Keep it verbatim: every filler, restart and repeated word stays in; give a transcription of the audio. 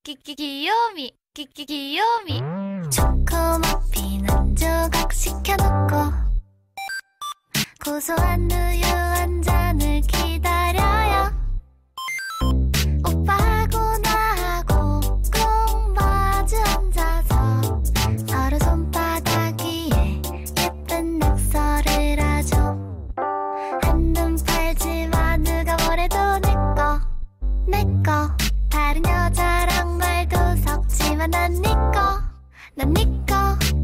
끼끼 귀요미 끼끼 귀요미. 초코머핀 한 조각 시켜놓고 고소한 우유 한 잔을 기다려요. 오빠하고 나하고 꼭 마주 앉아서 서로 손바닥 위에 예쁜 낙서를 하죠. 한눈 팔지마 누가 뭐래도 내꺼 내꺼. 다른 여자랑 말도 섞지마 난 니꺼 난 니꺼.